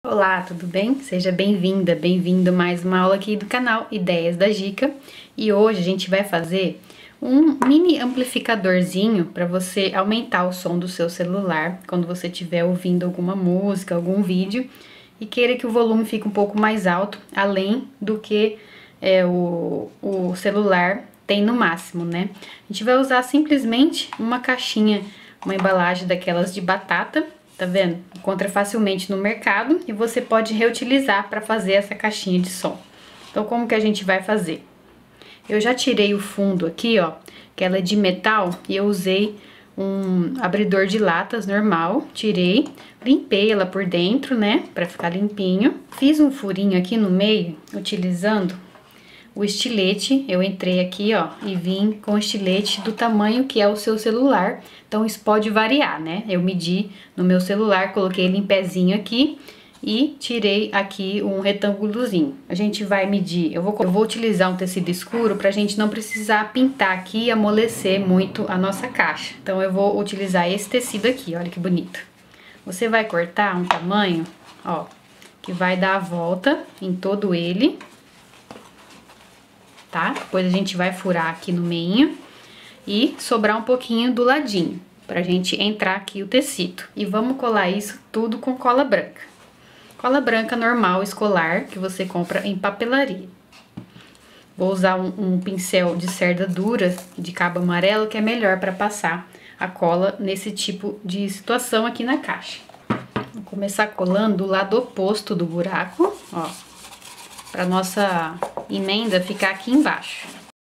Olá, tudo bem? Seja bem-vinda, bem-vindo a mais uma aula aqui do canal Ideias da Gica. E hoje a gente vai fazer um mini amplificadorzinho para você aumentar o som do seu celular quando você estiver ouvindo alguma música, algum vídeo e queira que o volume fique um pouco mais alto, além do que o celular tem no máximo, né? A gente vai usar simplesmente uma caixinha, uma embalagem daquelas de batata. Tá vendo? Encontra facilmente no mercado e você pode reutilizar para fazer essa caixinha de som. Então, como que a gente vai fazer? Eu já tirei o fundo aqui, ó, que ela é de metal, e eu usei um abridor de latas normal, tirei, limpei ela por dentro, né, para ficar limpinho. Fiz um furinho aqui no meio, utilizando o estilete. Eu entrei aqui, ó, e vim com o estilete do tamanho que é o seu celular. Então, isso pode variar, né? Eu medi no meu celular, coloquei ele em pezinho aqui e tirei aqui um retângulozinho. A gente vai medir, eu vou utilizar um tecido escuro pra gente não precisar pintar aqui e amolecer muito a nossa caixa. Então, eu vou utilizar esse tecido aqui, olha que bonito. Você vai cortar um tamanho, ó, que vai dar a volta em todo ele. Tá? Depois a gente vai furar aqui no meio e sobrar um pouquinho do ladinho, pra gente entrar aqui o tecido. E vamos colar isso tudo com cola branca. Cola branca normal, escolar, que você compra em papelaria. Vou usar um pincel de cerda dura, de cabo amarelo, que é melhor para passar a cola nesse tipo de situação aqui na caixa. Vou começar colando do lado oposto do buraco, ó, para nossa emenda ficar aqui embaixo.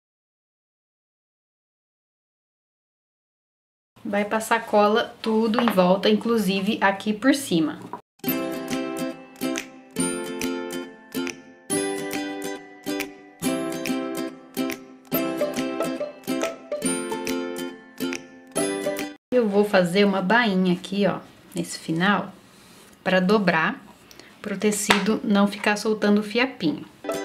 Vai passar cola tudo em volta, inclusive aqui por cima. Eu vou fazer uma bainha aqui, ó, nesse final, para dobrar, para o tecido não ficar soltando o fiapinho.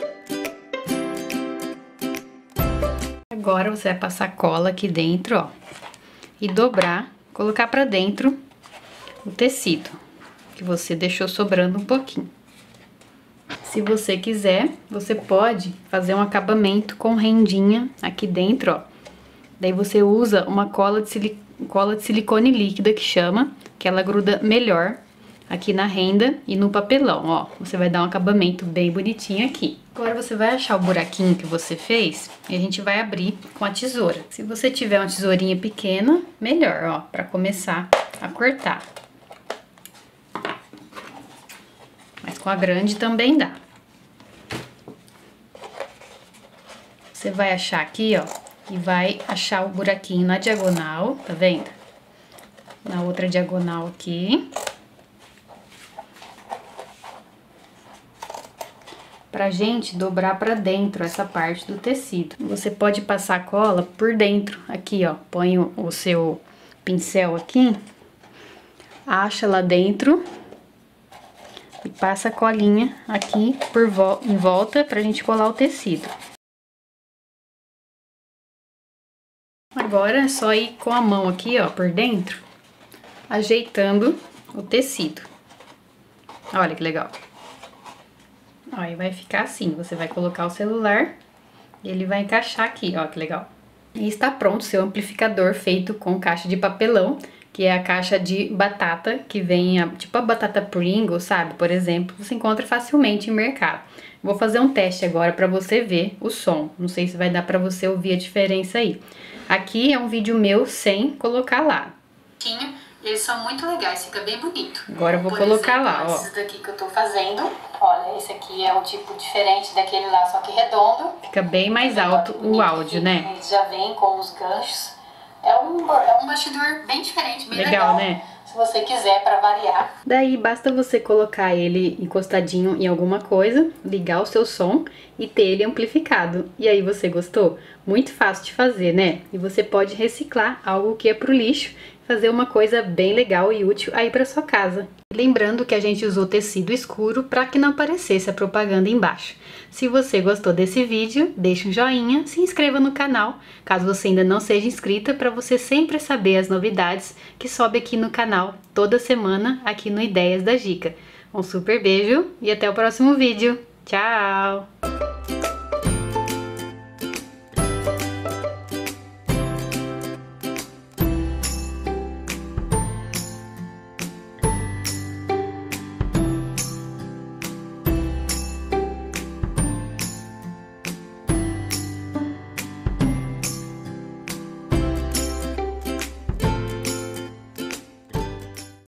Agora você vai passar cola aqui dentro, ó, e dobrar, colocar pra dentro o tecido que você deixou sobrando um pouquinho. Se você quiser, você pode fazer um acabamento com rendinha aqui dentro, ó. Daí você usa uma cola de silicone líquida que chama, que ela gruda melhor aqui na renda e no papelão, ó. Você vai dar um acabamento bem bonitinho aqui. Agora você vai achar o buraquinho que você fez e a gente vai abrir com a tesoura. Se você tiver uma tesourinha pequena, melhor, ó, para começar a cortar. Mas com a grande também dá. Você vai achar aqui, ó, e vai achar o buraquinho na diagonal, tá vendo? Na outra diagonal aqui. Pra gente dobrar pra dentro essa parte do tecido. Você pode passar cola por dentro, aqui, ó. Põe o seu pincel aqui, acha lá dentro e passa a colinha aqui em volta pra gente colar o tecido. Agora é só ir com a mão aqui, ó, por dentro, ajeitando o tecido. Olha que legal. Aí vai ficar assim, você vai colocar o celular e ele vai encaixar aqui, ó, que legal. E está pronto seu amplificador feito com caixa de papelão, que é a caixa de batata, que vem, tipo a batata Pringles, sabe? Por exemplo, você encontra facilmente em mercado. Vou fazer um teste agora para você ver o som, não sei se vai dar para você ouvir a diferença aí. Aqui é um vídeo meu sem colocar lá. Eles são muito legais, fica bem bonito. Agora eu vou colocar lá, ó. Esse daqui que eu tô fazendo, olha, esse aqui é um tipo diferente daquele lá, só que redondo. Fica bem mais alto o áudio, né? Ele já vem com os ganchos. É um bastidor bem diferente, bem legal, né? Se você quiser, pra variar. Daí basta você colocar ele encostadinho em alguma coisa, ligar o seu som e ter ele amplificado. E aí, você gostou? Muito fácil de fazer, né? E você pode reciclar algo que é pro lixo, fazer uma coisa bem legal e útil aí para sua casa. Lembrando que a gente usou tecido escuro para que não aparecesse a propaganda embaixo. Se você gostou desse vídeo, deixa um joinha, se inscreva no canal, caso você ainda não seja inscrita, para você sempre saber as novidades que sobe aqui no canal toda semana aqui no Ideias da Gica. Um super beijo e até o próximo vídeo. Tchau!